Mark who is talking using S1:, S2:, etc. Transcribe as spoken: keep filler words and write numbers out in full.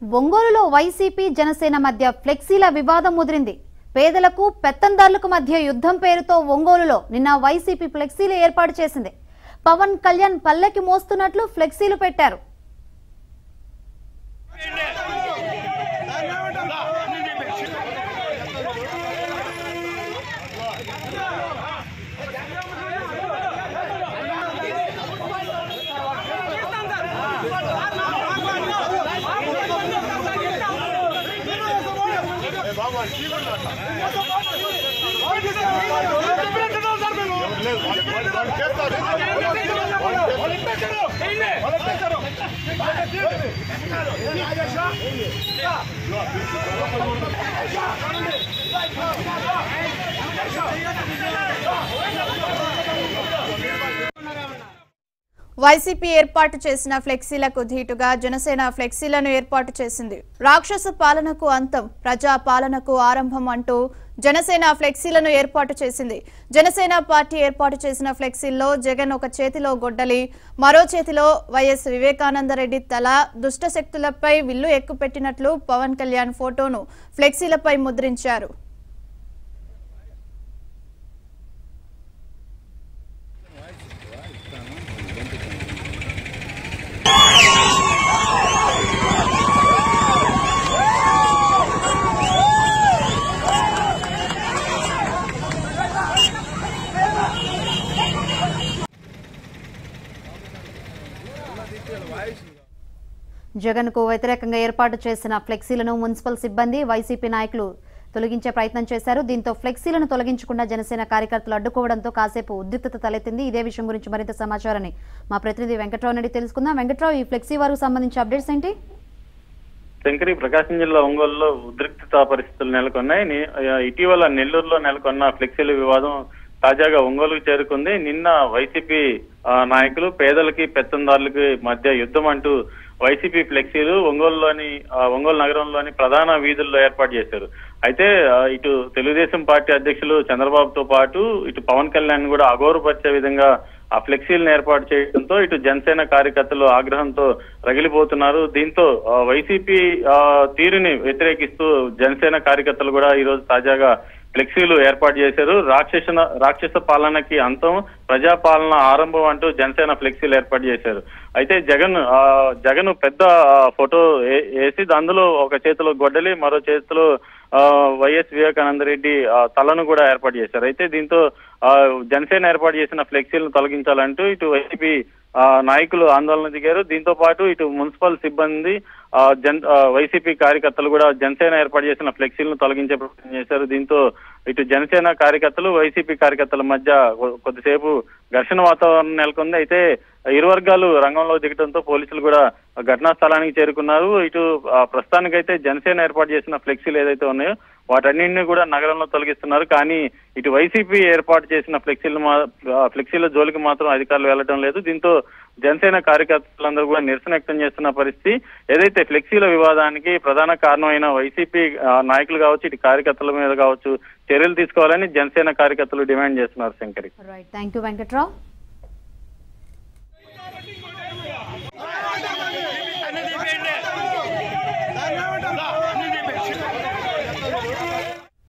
S1: ఒంగోలులో వైసీపీ జనసేన మధ్య ఫ్లెక్సీల వివాదం ముదిరింది. పేదలకు పెత్తందారులకు మధ్య యుద్ధం పేరుతో ఒంగోలులో నిన్న వైసీపీ ఫ్లెక్సీలు ఏర్పాటు చేసింది. పవన్ కళ్యాణ్ పల్లెకి మోస్తున్నట్లు ఫ్లెక్సీలు పెట్టారు. వైసీపీ ఏర్పాటు చేసిన ఫ్లెక్సీలకు ధీటుగా జనసేన ఫ్లెక్సీలను ఏర్పాటు చేసింది. రాక్షస పాలనకు అంతం, ప్రజా పాలనకు ఆరంభం అంటూ జనసేన ఫ్లెక్సీలను ఏర్పాటు చేసింది. జనసేన పార్టీ ఏర్పాటు చేసిన ఫ్లెక్సీల్లో జగన్ ఒక చేతిలో గొడ్డలి, మరో చేతిలో వైఎస్ వివేకానందరెడ్డి తల, దుష్ట శక్తులపై విల్లు ఎక్కుపెట్టినట్లు పవన్ కళ్యాణ్ ఫోటోను ఫ్లెక్సీలపై ముద్రించారు. జగన్ కు వ్యతిరేకంగా ఏర్పాటు చేసిన ఫ్లెక్సీలను మున్సిపల్ సిబ్బంది, వైసీపీ నాయకులు తొలగించే ప్రయత్నం చేశారు. దీంతో ఫ్లెక్సీలను తొలగించకుండా జనసేన కార్యకర్తలు అడ్డుకోవడంతో కాసేపు ఉద్రిక్తత తలెత్తింది. ఇదే విషయం గురించి మరింత సమాచారాన్ని మా ప్రతినిధి వెంకట్రావు నుండి తెలుసుకుందాం. వెంకట్రావు, ఈ ఫ్లెక్సీ వారికి సంబంధించి అప్డేట్స్ ఏంటి?
S2: శంకరి, ప్రకాశం జిల్లా ఒంగోలులో ఉద్రిక్తత పరిస్థితులు నెలకొన్నాయి. ఇటీవల నెల్లూరులో నెలకొన్న ఫ్లెక్సీల వివాదం తాజాగా ఒంగోలుకు చేరుకుంది. నిన్న వైసీపీ నాయకులు పేదలకి పెత్తందారులకి మధ్య యుద్ధం అంటూ వైసీపీ ఫ్లెక్సీలు ఒంగోలులోని ఒంగోలు నగరంలోని ప్రధాన వీధుల్లో ఏర్పాటు చేశారు. అయితే ఇటు తెలుగుదేశం పార్టీ అధ్యక్షులు చంద్రబాబుతో పాటు ఇటు పవన్ కళ్యాణ్ కూడా అగౌరవపరిచే విధంగా ఆ ఫ్లెక్సీలను ఏర్పాటు చేయడంతో ఇటు జనసేన కార్యకర్తలు ఆగ్రహంతో రగిలిపోతున్నారు. దీంతో వైసీపీ తీరుని వ్యతిరేకిస్తూ జనసేన కార్యకర్తలు కూడా ఈ రోజు తాజాగా ఫ్లెక్సీలు ఏర్పాటు చేశారు. రాక్షస రాక్షస పాలనకి అంతం, ప్రజాపాలన ఆరంభం అంటూ జనసేన ఫ్లెక్సీలు ఏర్పాటు చేశారు. అయితే జగన్ జగన్ పెద్ద ఫోటో వేసి అందులో ఒక చేతిలో గొడ్డలి, మరో చేతిలో వైఎస్ వివేకానందరెడ్డి తలను కూడా ఏర్పాటు చేశారు. అయితే దీంతో జనసేన ఏర్పాటు చేసిన ఫ్లెక్సీలను తొలగించాలంటూ ఇటు వైసీపీ నాయకులు ఆందోళన దిగారు. దీంతో పాటు ఇటు మున్సిపల్ సిబ్బంది, జన్ వైసీపీ కార్యకర్తలు కూడా జనసేన ఏర్పాటు చేసిన ఫ్లెక్సీలను తొలగించే ప్రయత్నం చేశారు. దీంతో ఇటు జనసేన కార్యకర్తలు, వైసీపీ కార్యకర్తల మధ్య కొద్దిసేపు ఘర్షణ వాతావరణం నెలకొంది. అయితే ఇరు వర్గాలు రంగంలో దిగడంతో పోలీసులు కూడా ఘటనా స్థలానికి చేరుకున్నారు. ఇటు ప్రస్తుతానికైతే జనసేన ఏర్పాటు చేసిన ఫ్లెక్సీలు ఏదైతే ఉన్నాయో వాటన్నింటినీ కూడా నగరంలో తొలగిస్తున్నారు. కానీ ఇటు వైసీపీ ఏర్పాటు చేసిన ఫ్లెక్సీలు ఫ్లెక్సీల జోలికి మాత్రం అధికారులు వెళ్లడం లేదు. దీంతో జనసేన కార్యకర్తలందరూ కూడా నిరసన వ్యక్తం చేస్తున్న పరిస్థితి. ఏదైతే ఫ్లెక్సీల వివాదానికి ప్రధాన కారణమైన వైసీపీ నాయకులు కావచ్చు, ఇటు కార్యకర్తల మీద కావచ్చు చర్యలు తీసుకోవాలని జనసేన కార్యకర్తలు డిమాండ్ చేస్తున్నారు. Shankari,
S1: right, thank you Venkatrao.